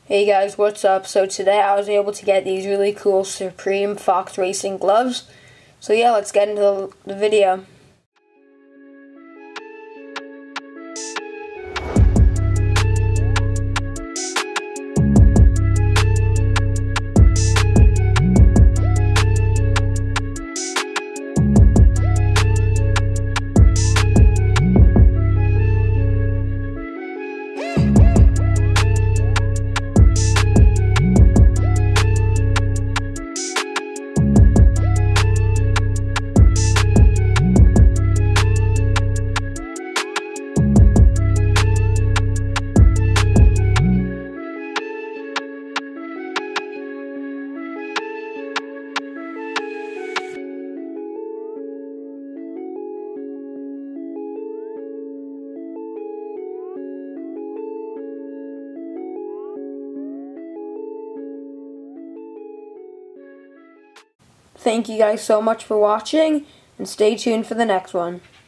Hey guys, what's up? So today I was able to get these really cool Supreme Fox Racing gloves. So yeah, let's get into the video. Thank you guys so much for watching, and stay tuned for the next one.